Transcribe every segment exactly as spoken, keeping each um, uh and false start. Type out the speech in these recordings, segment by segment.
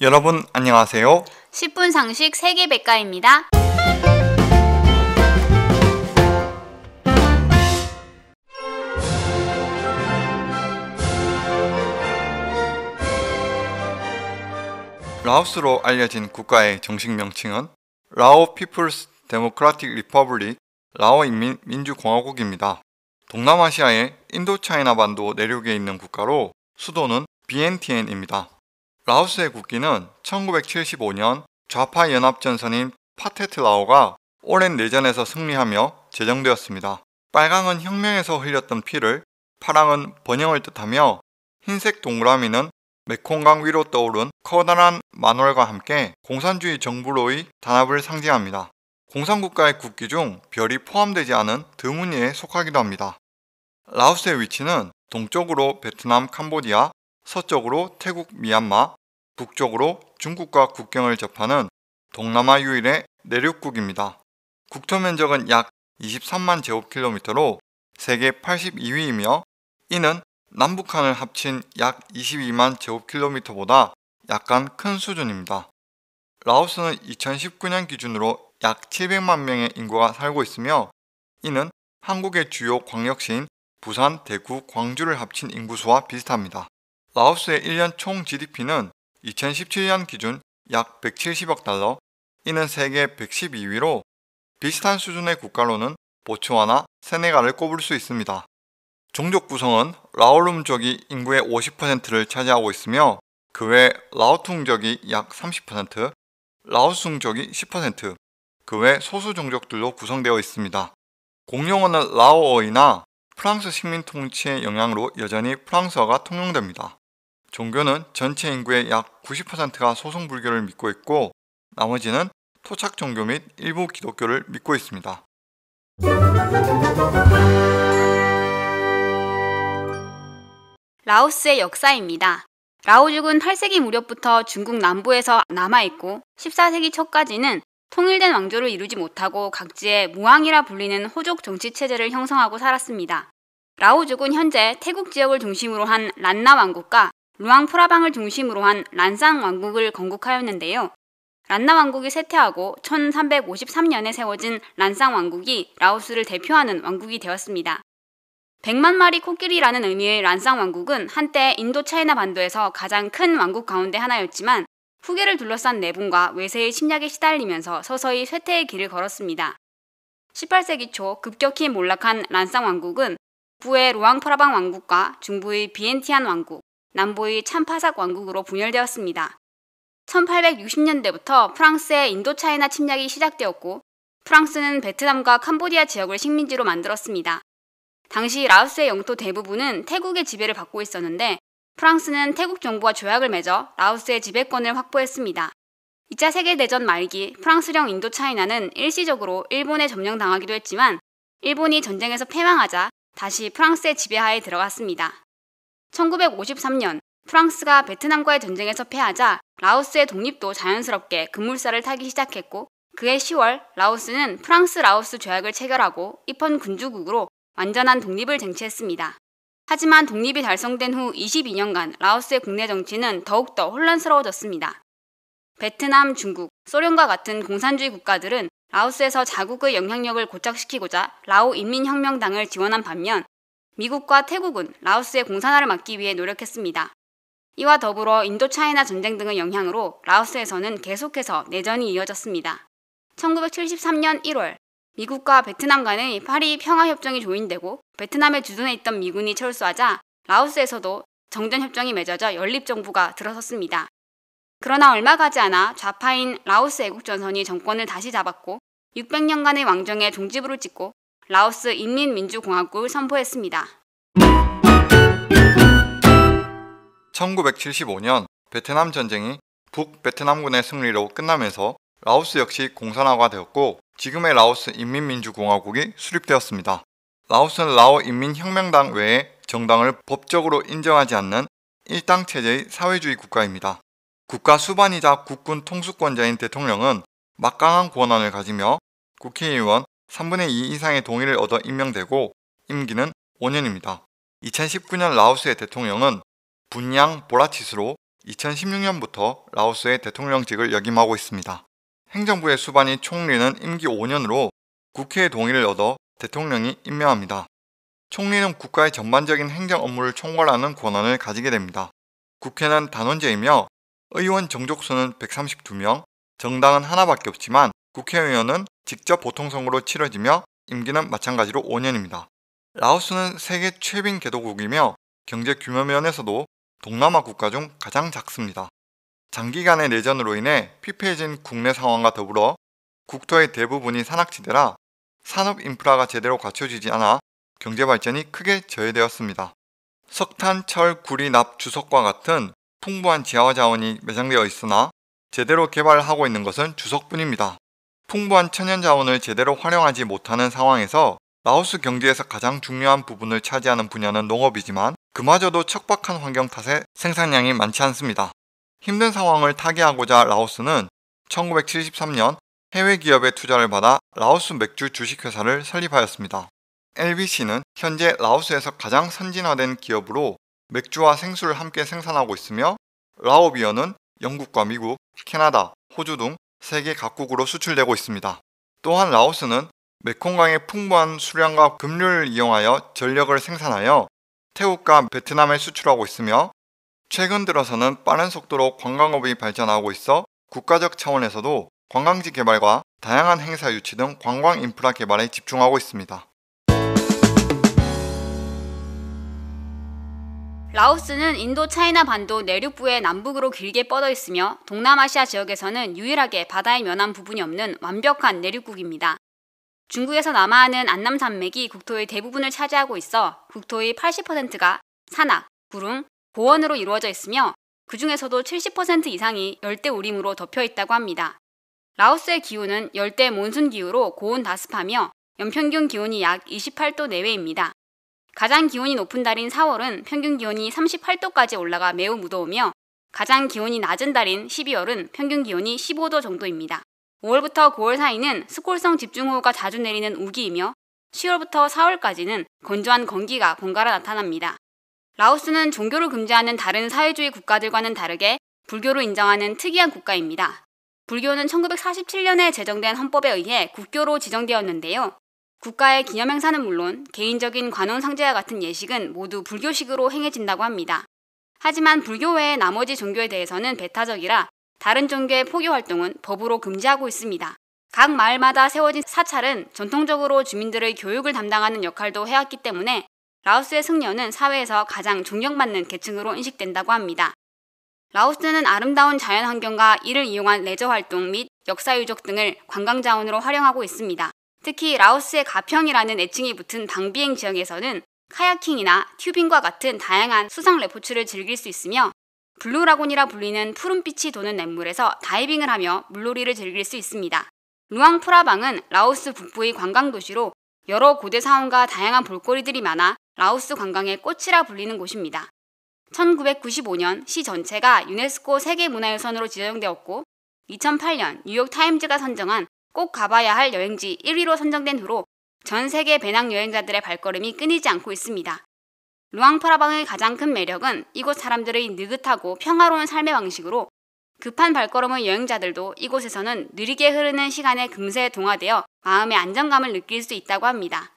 여러분 안녕하세요. 십 분 상식 세계백과입니다. 라오스로 알려진 국가의 정식 명칭은 라오 피플스 데모크라틱 리퍼블릭 라오 인민민주공화국입니다. 동남아시아의 인도차이나 반도 내륙에 있는 국가로 수도는 비엔티엔입니다. 라오스의 국기는 천구백칠십오 년 좌파 연합전선인 파테트라오가 오랜 내전에서 승리하며 제정되었습니다. 빨강은 혁명에서 흘렸던 피를, 파랑은 번영을 뜻하며 흰색 동그라미는 메콩강 위로 떠오른 커다란 만월과 함께 공산주의 정부로의 단합을 상징합니다. 공산국가의 국기 중 별이 포함되지 않은 드무니에 속하기도 합니다. 라오스의 위치는 동쪽으로 베트남, 캄보디아, 서쪽으로 태국, 미얀마, 북쪽으로 중국과 국경을 접하는 동남아 유일의 내륙국입니다. 국토 면적은 약 이십삼만 제곱킬로미터로 세계 팔십이 위이며 이는 남북한을 합친 약 이십이만 제곱킬로미터보다 약간 큰 수준입니다. 라오스는 이천십구 년 기준으로 약 칠백만 명의 인구가 살고 있으며 이는 한국의 주요 광역시인 부산, 대구, 광주를 합친 인구수와 비슷합니다. 라오스의 일 년 총 지디피는 이천십칠 년 기준 약 백칠십억 달러, 이는 세계 백십이 위로 비슷한 수준의 국가로는 보츠와나, 세네갈을 꼽을 수 있습니다. 종족 구성은 라오룸족이 인구의 오십 퍼센트를 차지하고 있으며 그 외 라오퉁족이 약 삼십 퍼센트, 라오숭족이 십 퍼센트, 그 외 소수 종족들로 구성되어 있습니다. 공용어는 라오어이나 프랑스 식민 통치의 영향으로 여전히 프랑스어가 통용됩니다. 종교는 전체 인구의 약 구십 퍼센트가 소승불교를 믿고 있고 나머지는 토착 종교 및 일부 기독교를 믿고 있습니다. 라오스의 역사입니다. 라오족은 팔 세기 무렵부터 중국 남부에서 남아있고 십사 세기 초까지는 통일된 왕조를 이루지 못하고 각지에 무왕이라 불리는 호족 정치체제를 형성하고 살았습니다. 라오족은 현재 태국 지역을 중심으로 한 란나 왕국과 루앙프라방을 중심으로 한 란상 왕국을 건국하였는데요. 란나 왕국이 쇠퇴하고 천삼백오십삼 년에 세워진 란상 왕국이 라오스를 대표하는 왕국이 되었습니다. 백만 마리 코끼리라는 의미의 란상 왕국은 한때 인도 차이나 반도에서 가장 큰 왕국 가운데 하나였지만 후계를 둘러싼 내분과 외세의 침략에 시달리면서 서서히 쇠퇴의 길을 걸었습니다. 십팔 세기 초 급격히 몰락한 란상 왕국은 북부의 루앙프라방 왕국과 중부의 비엔티안 왕국, 남부의 참파삭 왕국으로 분열되었습니다. 천팔백육십 년대부터 프랑스의 인도차이나 침략이 시작되었고 프랑스는 베트남과 캄보디아 지역을 식민지로 만들었습니다. 당시 라오스의 영토 대부분은 태국의 지배를 받고 있었는데 프랑스는 태국 정부와 조약을 맺어 라오스의 지배권을 확보했습니다. 이 차 세계대전 말기 프랑스령 인도차이나는 일시적으로 일본에 점령당하기도 했지만 일본이 전쟁에서 패망하자 다시 프랑스의 지배하에 들어갔습니다. 천구백오십삼 년 프랑스가 베트남과의 전쟁에서 패하자 라오스의 독립도 자연스럽게 급물살을 타기 시작했고 그해 시월 라오스는 프랑스-라오스 조약을 체결하고 입헌 군주국으로 완전한 독립을 쟁취했습니다. 하지만 독립이 달성된 후 이십이 년간 라오스의 국내 정치는 더욱더 혼란스러워졌습니다. 베트남, 중국, 소련과 같은 공산주의 국가들은 라오스에서 자국의 영향력을 고착시키고자 라오 인민혁명당을 지원한 반면 미국과 태국은 라오스의 공산화를 막기 위해 노력했습니다. 이와 더불어 인도차이나 전쟁 등의 영향으로 라오스에서는 계속해서 내전이 이어졌습니다. 천구백칠십삼 년 일월 미국과 베트남 간의 파리 평화협정이 조인되고 베트남에 주둔해 있던 미군이 철수하자 라오스에서도 정전협정이 맺어져 연립정부가 들어섰습니다. 그러나 얼마 가지 않아 좌파인 라오스 애국전선이 정권을 다시 잡았고 육백 년간의 왕정에 종지부를 찍고 라오스 인민민주공화국을 선포했습니다. 천구백칠십오 년 베트남 전쟁이 북베트남군의 승리로 끝나면서 라오스 역시 공산화가 되었고 지금의 라오스 인민민주공화국이 수립되었습니다. 라오스는 라오 인민혁명당 외에 정당을 법적으로 인정하지 않는 일당 체제의 사회주의 국가입니다. 국가 수반이자 국군 통수권자인 대통령은 막강한 권한을 가지며 국회의원 삼분의 이 이상의 동의를 얻어 임명되고 임기는 오 년입니다. 이천십구 년 라오스의 대통령은 분양 보라치스로 이천십육 년부터 라오스의 대통령직을 역임하고 있습니다. 행정부의 수반이 총리는 임기 오 년으로 국회의 동의를 얻어 대통령이 임명합니다. 총리는 국가의 전반적인 행정 업무를 총괄하는 권한을 가지게 됩니다. 국회는 단원제이며 의원 정족수는 백삼십이 명, 정당은 하나밖에 없지만 국회의원은 직접 보통선거로 치러지며 임기는 마찬가지로 오 년입니다. 라오스는 세계 최빈 개도국이며 경제 규모 면에서도 동남아 국가 중 가장 작습니다. 장기간의 내전으로 인해 피폐해진 국내 상황과 더불어 국토의 대부분이 산악지대라 산업 인프라가 제대로 갖춰지지 않아 경제 발전이 크게 저해되었습니다. 석탄, 철, 구리, 납, 주석과 같은 풍부한 지하 자원이 매장되어 있으나 제대로 개발하고 있는 것은 주석뿐입니다. 풍부한 천연 자원을 제대로 활용하지 못하는 상황에서 라오스 경제에서 가장 중요한 부분을 차지하는 분야는 농업이지만 그마저도 척박한 환경 탓에 생산량이 많지 않습니다. 힘든 상황을 타개하고자 라오스는 천구백칠십삼 년 해외 기업의 투자를 받아 라오스 맥주 주식회사를 설립하였습니다. 엘비씨는 현재 라오스에서 가장 선진화된 기업으로 맥주와 생수를 함께 생산하고 있으며 라오비어는 영국과 미국, 캐나다, 호주 등 세계 각국으로 수출되고 있습니다. 또한 라오스는 메콩강의 풍부한 수량과 급류를 이용하여 전력을 생산하여 태국과 베트남에 수출하고 있으며 최근 들어서는 빠른 속도로 관광업이 발전하고 있어 국가적 차원에서도 관광지 개발과 다양한 행사 유치 등 관광 인프라 개발에 집중하고 있습니다. 라오스는 인도 차이나 반도 내륙부의 남북으로 길게 뻗어 있으며 동남아시아 지역에서는 유일하게 바다에 면한 부분이 없는 완벽한 내륙국입니다. 중국에서 남하하는 안남 산맥이 국토의 대부분을 차지하고 있어 국토의 팔십 퍼센트가 산악, 구릉, 고원으로 이루어져 있으며 그 중에서도 칠십 퍼센트 이상이 열대 우림으로 덮여 있다고 합니다. 라오스의 기후는 열대 몬순 기후로 고온 다습하며 연평균 기온이 약 이십팔 도 내외입니다. 가장 기온이 높은 달인 사월은 평균 기온이 삼십팔 도까지 올라가 매우 무더우며 가장 기온이 낮은 달인 십이월은 평균 기온이 십오 도 정도입니다. 오월부터 구월 사이는 스콜성 집중호우가 자주 내리는 우기이며 시월부터 사월까지는 건조한 건기가 번갈아 나타납니다. 라오스는 종교를 금지하는 다른 사회주의 국가들과는 다르게 불교를 인정하는 특이한 국가입니다. 불교는 천구백사십칠 년에 제정된 헌법에 의해 국교로 지정되었는데요. 국가의 기념행사는 물론 개인적인 관혼상제와 같은 예식은 모두 불교식으로 행해진다고 합니다. 하지만 불교 외의 나머지 종교에 대해서는 배타적이라 다른 종교의 포교 활동은 법으로 금지하고 있습니다. 각 마을마다 세워진 사찰은 전통적으로 주민들의 교육을 담당하는 역할도 해왔기 때문에 라오스의 승려는 사회에서 가장 존경받는 계층으로 인식된다고 합니다. 라오스는 아름다운 자연환경과 이를 이용한 레저 활동 및 역사유적 등을 관광자원으로 활용하고 있습니다. 특히 라오스의 가평이라는 애칭이 붙은 방비행 지역에서는 카야킹이나 튜빙과 같은 다양한 수상 레포츠를 즐길 수 있으며 블루라곤이라 불리는 푸른빛이 도는 냇물에서 다이빙을 하며 물놀이를 즐길 수 있습니다. 루앙 프라방은 라오스 북부의 관광도시로 여러 고대 사원과 다양한 볼거리들이 많아 라오스 관광의 꽃이라 불리는 곳입니다. 천구백구십오 년 시 전체가 유네스코 세계문화유산으로 지정되었고 이천팔 년 뉴욕타임즈가 선정한 꼭 가봐야 할 여행지 일 위로 선정된 후로 전 세계 배낭여행자들의 발걸음이 끊이지 않고 있습니다. 루앙프라방의 가장 큰 매력은 이곳 사람들의 느긋하고 평화로운 삶의 방식으로 급한 발걸음의 여행자들도 이곳에서는 느리게 흐르는 시간에 금세 동화되어 마음의 안정감을 느낄 수 있다고 합니다.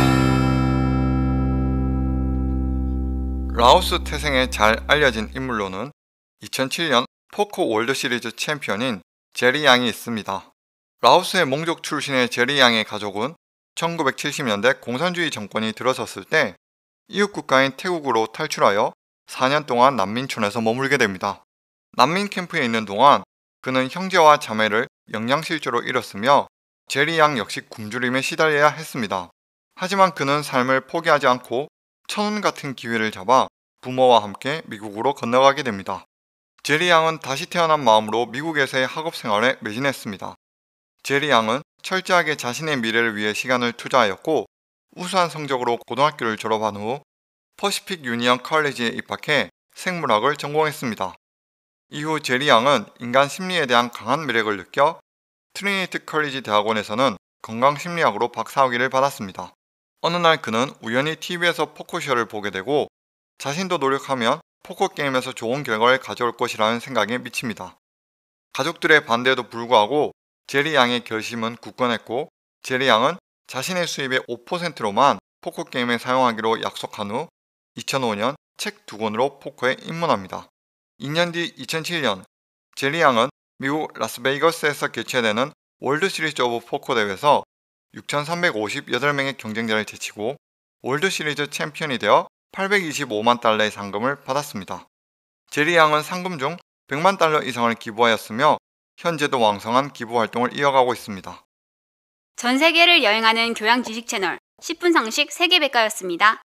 라오스 태생에 잘 알려진 인물로는 이천칠 년 포커 월드시리즈 챔피언인 제리 양이 있습니다. 라오스의 몽족 출신의 제리 양의 가족은 천구백칠십 년대 공산주의 정권이 들어섰을 때 이웃 국가인 태국으로 탈출하여 사 년 동안 난민촌에서 머물게 됩니다. 난민 캠프에 있는 동안 그는 형제와 자매를 영양실조로 잃었으며 제리 양 역시 굶주림에 시달려야 했습니다. 하지만 그는 삶을 포기하지 않고 천운 같은 기회를 잡아 부모와 함께 미국으로 건너가게 됩니다. 제리 양은 다시 태어난 마음으로 미국에서의 학업 생활에 매진했습니다. 제리 양은 철저하게 자신의 미래를 위해 시간을 투자하였고 우수한 성적으로 고등학교를 졸업한 후 퍼시픽 유니언 컬리지에 입학해 생물학을 전공했습니다. 이후 제리 양은 인간 심리에 대한 강한 매력을 느껴 트리니티 컬리지 대학원에서는 건강심리학으로 박사학위를 받았습니다. 어느 날 그는 우연히 티비에서 포커쇼를 보게 되고 자신도 노력하면 포커게임에서 좋은 결과를 가져올 것이라는 생각에 미칩니다. 가족들의 반대에도 불구하고 제리 양의 결심은 굳건했고 제리 양은 자신의 수입의 오 퍼센트로만 포커게임에 사용하기로 약속한 후 이천오 년 책 두 권으로 포커에 입문합니다. 이 년 뒤 이천칠 년 제리 양은 미국 라스베이거스에서 개최되는 월드 시리즈 오브 포커 대회에서 육천삼백오십팔 명의 경쟁자를 제치고 월드 시리즈 챔피언이 되어 팔백이십오만 달러의 상금을 받았습니다. 제리 양은 상금 중 백만 달러 이상을 기부하였으며 현재도 왕성한 기부 활동을 이어가고 있습니다. 전 세계를 여행하는 교양 지식 채널 십 분 상식 세계백과였습니다.